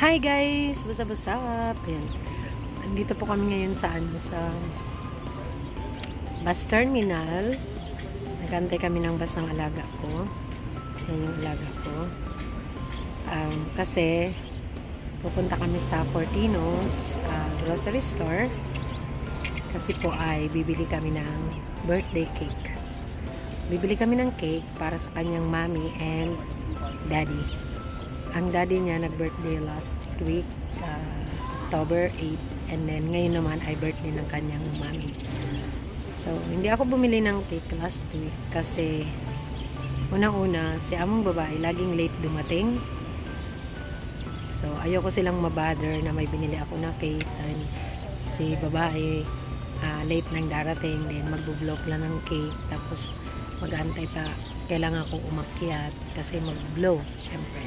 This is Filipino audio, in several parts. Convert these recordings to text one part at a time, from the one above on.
Hi guys! What's up? Ayan. Andito po kami ngayon sa bus terminal. Nagantay kami ng bus ng alaga ko. Yan yung alaga ko. Kasi pupunta kami sa Fortino's grocery store. Kasi po ay bibili kami ng birthday cake. Bibili kami ng cake para sa kanyang mommy and daddy. Ang daddy niya nag-birthday last week, October 8. And then, ngayon naman ay birthday ng kanyang mommy. So, hindi ako bumili ng cake last week kasi unang-una, si among babae laging late dumating. So, ayoko silang mabother na may binili ako na cake. And si babae, late nang darating. Then, magbo-block lang ng cake. Tapos, mag-aantay pa. Kailangan akong umakyat kasi mag-blow, syempre.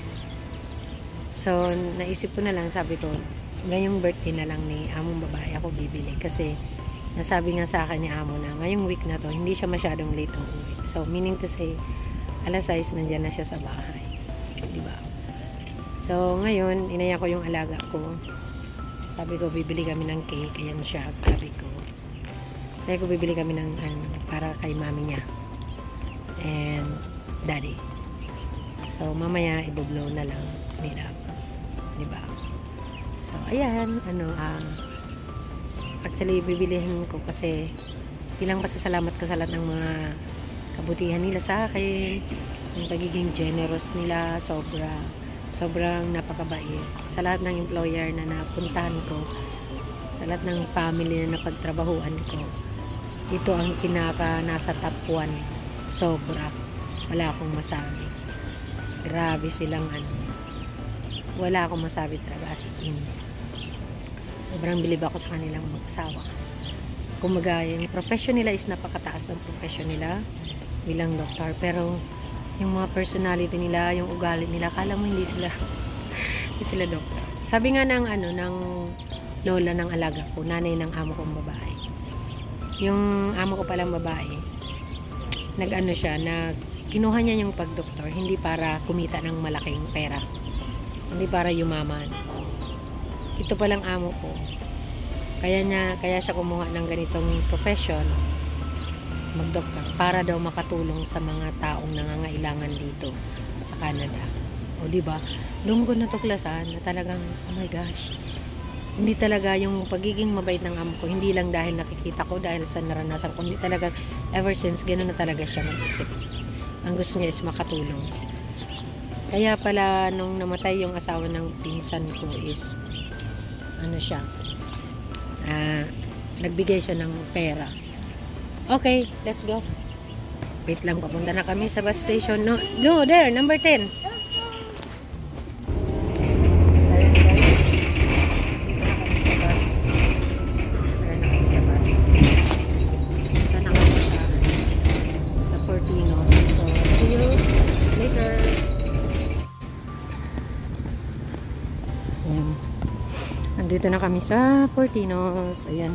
So, naisip ko na lang, sabi ko, ngayong birthday na lang ni among babae ako bibili. Kasi, nasabi nga sa akin ni amo na, ngayong week na to, hindi siya masyadong late ang uwi. So, meaning to say, alas 6, nandyan na siya sa bahay. Diba? So, ngayon, inaya ko yung alaga ko. Sabi ko, bibili kami ng cake. Ayan siya, sabi ko. Sabi ko, bibili kami ng, para kay mami niya. And, daddy. So, mamaya, ibublow na lang nila. Diba? So, ayan, actually, bibilihin ko kasi bilang pasasalamat ko sa lahat ng mga kabutihan nila sa akin, yung pagiging generous nila, sobrang napakabait. Sa lahat ng employer na napuntahan ko, sa lahat ng family na napagtrabahuan ko, ito ang nasa top 1. Sobra. Wala akong masabi. Grabe silang wala akong masabi talaga, as in. Sobrang bilib ako sa kanilang mag-asawa. Kumaga, yung profession nila is napakataas ng profession nila bilang doktor. Pero, yung mga personality nila, yung ugali nila, kala mo hindi sila doktor. Sabi nga ng lola ng alaga ko, nanay ng amo kong babae. Yung amo ko palang babae, kinuha niya yung pagdoktor, hindi para kumita ng malaking pera. Hindi para yumaman. Ito palang amo ko. Kaya siya kumuha ng ganitong profession, magdoktor, para daw makatulong sa mga taong nangangailangan dito sa Canada. O diba? Doon ko natuklasan na talagang, oh my gosh, hindi talaga yung pagiging mabait ng amo ko, hindi lang dahil nakikita ko, dahil sa naranasan ko, hindi talaga, ever since, gano'n na talaga siya mag-isip. Ang gusto niya is makatulong. Kaya pala, nung namatay yung asawa ng pinsan ko is, nagbigay siya ng pera. Okay, let's go. Wait lang, papunta na kami sa bus station. No, there, number 10. Dito na kami sa Fortino's. Ayan.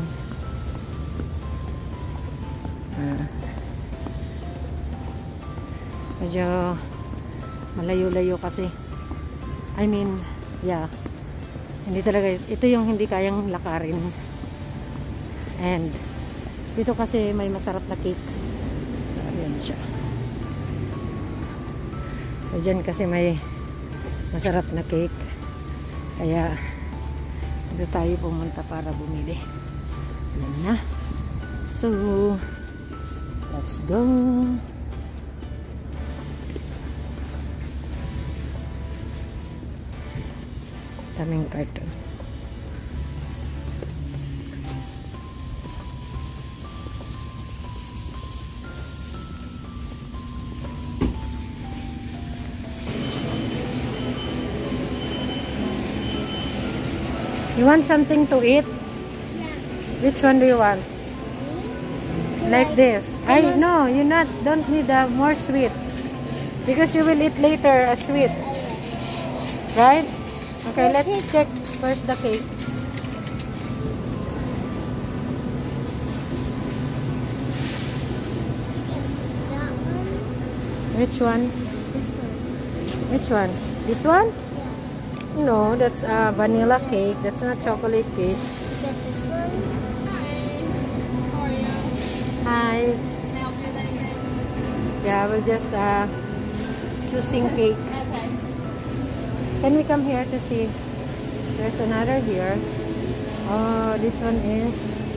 Medyo malayo-layo kasi. I mean, yeah. Hindi talaga, ito yung hindi kayang lakarin. And, dito kasi may masarap na cake. So, ayan siya. So, dyan kasi may masarap na cake. Kaya, dito tayo pumunta para bumili. Yan na. So, let's go. Daming carton. You want something to eat? Yeah. Which one do you want? Like this. No, you don't need more sweets. Because you will eat later a sweet. Right? Okay, let's check first the cake. That one. Which one? This one. Which one? This one? No, that's a vanilla cake. That's not chocolate cake. Get this one. Hi. Yeah, we're just choosing cake. Okay. Can we come here to see? There's another here. Oh, this one is.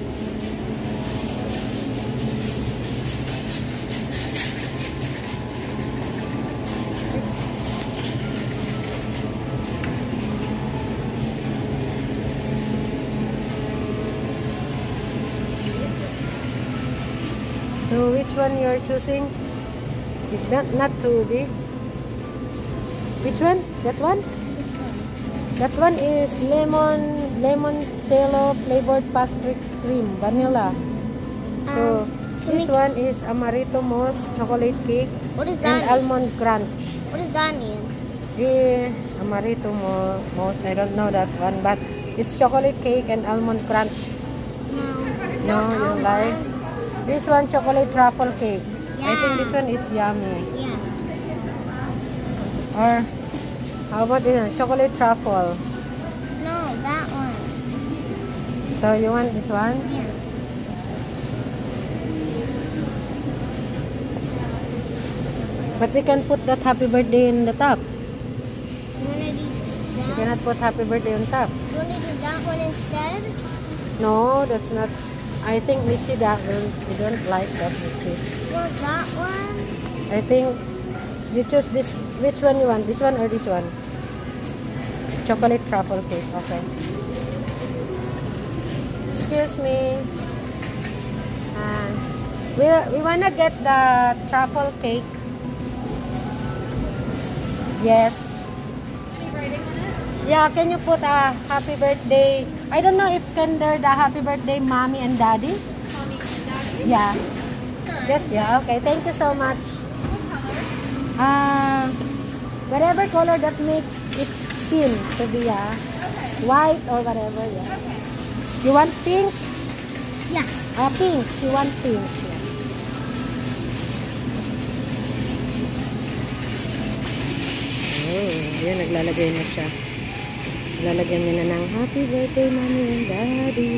So which one you're choosing? Is that not too big? Which one? That one? This one. That one is lemon cello flavored pastry cream vanilla. So this one is amaretto mousse chocolate cake What is and that? almond crunch. What does that mean? The amaretto mousse, I don't know that one, but it's chocolate cake and almond crunch. No, you don't like. This one chocolate truffle cake. I think this one is yummy. Yeah. Or how about this one? Chocolate truffle. No, that one. So you want this one? Yeah. But we can put that happy birthday in the top. You wanna do We that? cannot put happy birthday on top. You wanna do that one instead? No, that's not. I think Michi that one. We don't like that Michi. Well, that one. I think you choose this. Which one you want? This one or this one? Chocolate truffle cake. Okay. Excuse me. We wanna get the truffle cake. Yes. Any writing on it? Yeah, can you put a happy birthday? I don't know if can there the happy birthday mommy and daddy? Mommy and Daddy? Yeah. Sure. Just yeah, okay. Thank you so much. What color? Whatever color that make it seem to be Okay. white or whatever, yeah. Okay. You want pink? Yeah. Pink. She want pink. Yeah. Oh, yan, naglalagay na siya. Lalagyan niya na ng happy birthday, mommy and daddy.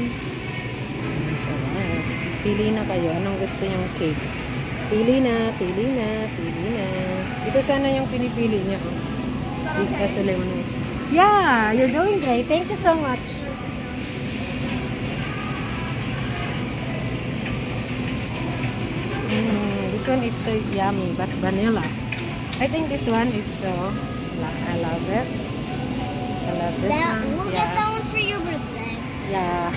Sarap. Pili na kayo. Anong gusto niyong cake? Pili na, pili na, pili na. Ito sana yung pinipili niya. Oh. Dito sa lemon. Yeah, you're doing great. Thank you so much. This one is so yummy, but vanilla. I think this one is so. I love it. I love this That, one. we'll Yeah. get that one for your birthday. Yeah.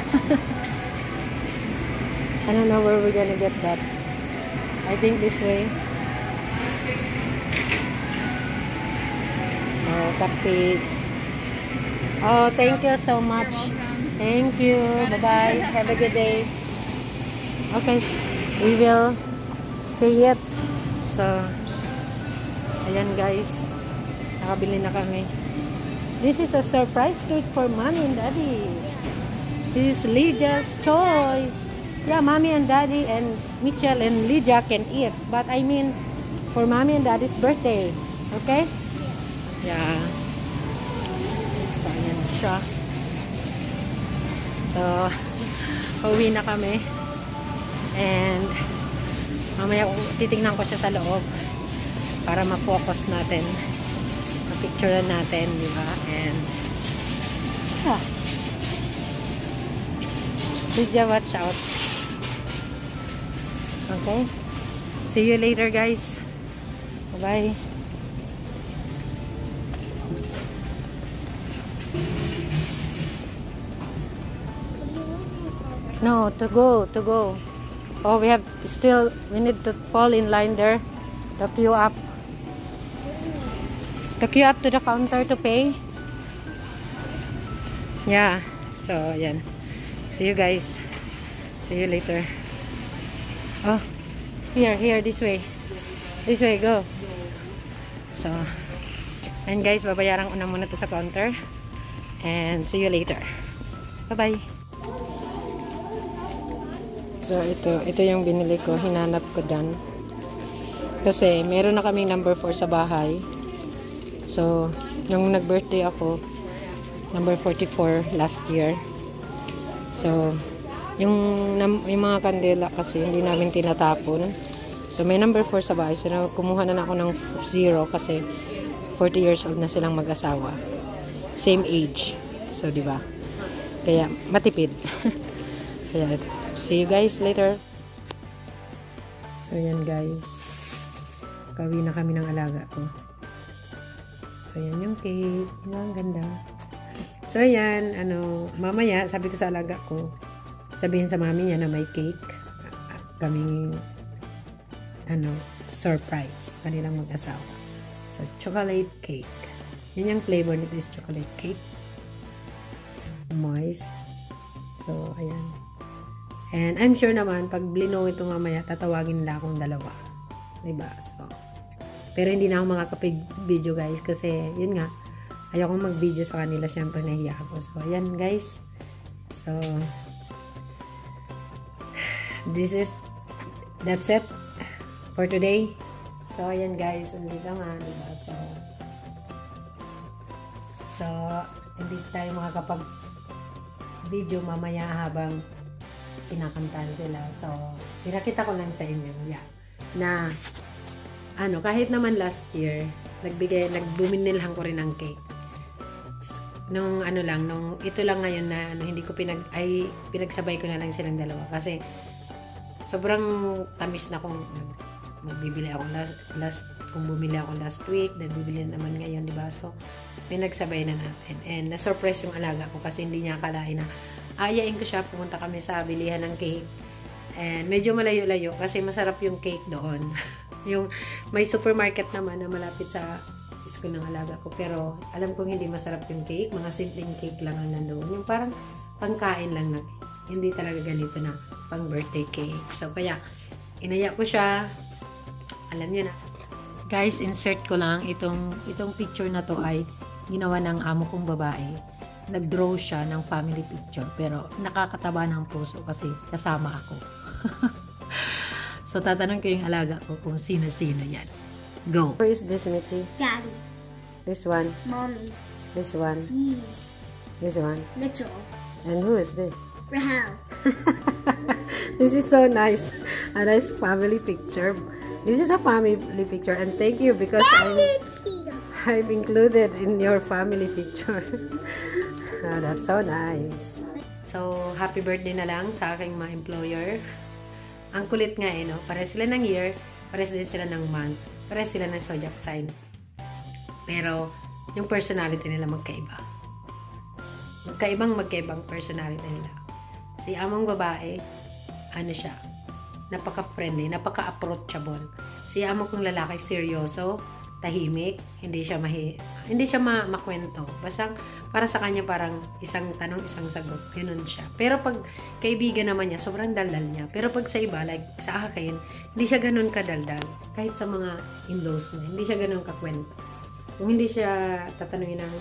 I don't know where we're gonna get that. I think this way. Oh, cupcakes. Oh, thank you so much. Welcome. Thank you. Bye-bye. Have a good day. Okay. We will pay it. So, ayan guys. Nakabili na kami. This is a surprise cake for mommy and daddy. This is Lydia's choice. Yeah, mommy and daddy and Mitchell and Lydia can eat. But I mean, for mommy and daddy's birthday. Okay? Yeah. So, ayan siya. So, pauwi na kami. And, mamaya titingnan ko siya sa loob para ma-focus natin. Ma-picture natin, di ba? And, yeah. Lydia, watch out. Okay? See you later, guys. Bye-bye. No, to go. Oh, we need to fall in line there. To queue up. To queue up to the counter to pay. Yeah. So, yan. See you guys. See you later. Oh, here, this way. This way, go. So, and guys, babayaran ko na muna to sa counter. And see you later. Bye-bye. So, ito yung binili ko. Hinanap ko dyan. Kasi, meron na kaming number 4 sa bahay. So, nung nag-birthday ako, number 44 last year. So, yung mga kandela kasi hindi namin tinatapon. So, may number 4 sa bahay. So, kumuha na ako ng 0 kasi 40 years old na silang mag-asawa. Same age. So, di ba? Kaya, matipid. Kaya, see you guys later. So, yan guys. Kawi na kami ng alaga ko. So, yan yung cake. Yan ang ganda. So, yan. Mamaya, sabi ko sa alaga ko, sabihin sa mami niya na may cake. Kaming, surprise. Kanilang mag-asawa. So, chocolate cake. Yan yung flavor nito is chocolate cake. Moist. So, ayan. And I'm sure naman, pag blinong ito mamaya, tatawagin nila akong dalawa. Diba? So, pero hindi na ako makakapig-video guys kasi yun nga, ayokong mag-video sa kanila, syempre nahiya ako. So, ayan guys. So, that's it for today. So, ayan guys, andito nga, diba? So, hindi tayo makakapag-video mamaya habang pinakantahan sila. So, pinakita ko lang sa inyo, na kahit naman last year, nagbuminilan ko rin ng cake. Nung ito lang ngayon na hindi ko pinagsabay ko na lang silang dalawa kasi sobrang tamis na kung magbibili ako kung bumili ako last week, then bibili naman ngayon, di ba? So, pinagsabay na natin. And na-surprise yung alaga ko kasi hindi niya akalain na ayain ko siya, pumunta kami sa bilihan ng cake. And medyo malayo-layo kasi masarap yung cake doon. Yung may supermarket naman na malapit sa school ng alaga ko. Pero alam kong hindi masarap yung cake. Mga simpleng cake lang ang nandoon. Yung parang pangkain lang na cake. Hindi talaga ganito na pang birthday cake. So kaya inaya ko siya. Alam niyo na. Guys, insert ko lang itong picture na to ay ginawa ng amo kong babae. Nag-draw siya ng family picture. Pero nakakataba ng puso kasi kasama ako. So, tatanong ko yung alaga ko kung sino-sino yan. Go! Who is this, Mitzi? Daddy. This one? Mommy. This one? Yes. This one? Mitchell. And who is this? Rahel. This is so nice. A nice family picture. This is a family picture. And thank you because I'm included in your family picture. That's so nice. So, happy birthday na lang sa aking mga employer. Ang kulit nga no? Pares sila ng year, pares din sila ng month, pares sila ng zodiac sign. Pero, yung personality nila magkaiba. Magkaibang personality nila. Si among babae, siya, napaka-friendly, napaka-approachable. Si among kong lalaki, seryoso, tahimik, hindi siya makwento. Basta para sa kanya parang isang tanong, isang sagot. Ganun siya. Pero pag kaibigan naman niya, sobrang daldal niya. Pero pag sa iba, like sa akin, hindi siya ganun kadaldal. Kahit sa mga in-laws niya, hindi siya ganun kakwento. Kung hindi siya tatanungin ng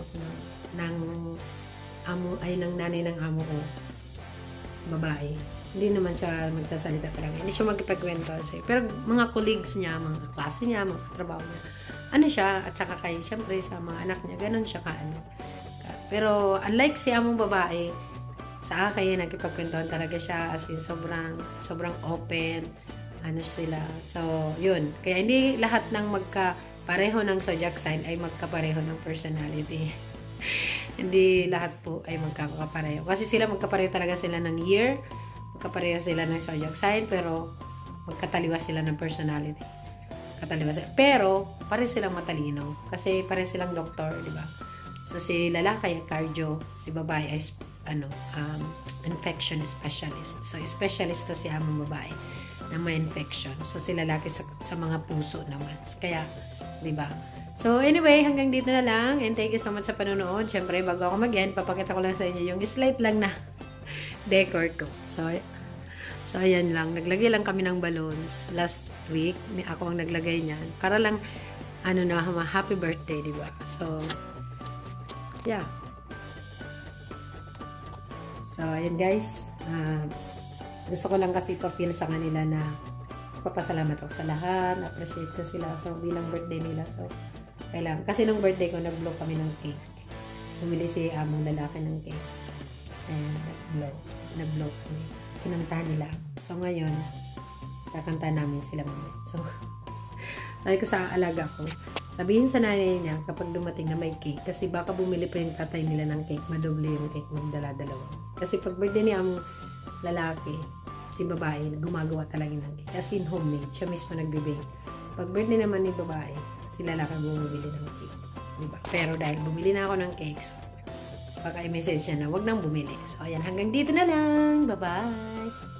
ng nanay ng amo ko, babae, hindi naman siya magsasalita talaga. Hindi siya magkipagkwento sa'yo. Pero mga colleagues niya, mga klase niya, mga trabaho niya, siya, at saka syempre sa mga anak niya, ganun siya Pero unlike si among babae, sa akin, nagkipagkwentuhan talaga siya, as in sobrang open, sila. So, yun. Kaya hindi lahat ng magkapareho ng zodiac sign ay magkapareho ng personality. Hindi lahat po ay magkakapareho. Kasi magkapareho talaga sila ng year, magkapareho sila ng zodiac sign, pero magkataliwas sila ng personality. Pero, pare silang matalino. Kasi pare silang doktor, di ba? So, si lalaki ay cardio, si babae ay infection specialist. So, specialist na si among babae na may infection. So, si lalaki sa mga puso naman. Kaya, di ba? So, anyway, hanggang dito na lang. And thank you so much sa panonood. Siyempre, bago ako mag-end, papakita ko lang sa inyo yung slight lang na decor ko. So, ayan lang. Naglagay lang kami ng balloons last week. Ako ang naglagay niyan. Para lang, happy birthday, di ba? So, yeah. So, ayan guys. Gusto ko lang kasi pa-feel sa kanila na papasalamat ako sa lahat. Appreciate ko sila. So, bilang birthday nila. So, Kailangan. Kasi nung birthday ko, nag-blow kami ng cake. Bumili si among lalaki ng cake. And nag-blow kami. Kinantahan nila. So ngayon, kakantahan namin sila mamaya. So, sabi ko sa alaga ko, sabihin sa nanay niya kapag dumating na may cake, kasi baka bumili pa yung tatay nila ng cake, madoble yung cake, magdala-dalawa. Kasi pag birthday niya among lalaki, si babae, gumagawa talaga ng cake. As in homemade, siya mismo nagbe-bake. Pag birthday naman ni babae, si lalaki bumibili ng cake. Diba? Pero dahil bumili na ako ng cake, so, baka i-message siya na wag nang bumili. So, ayan, hanggang dito na lang. Bye-bye!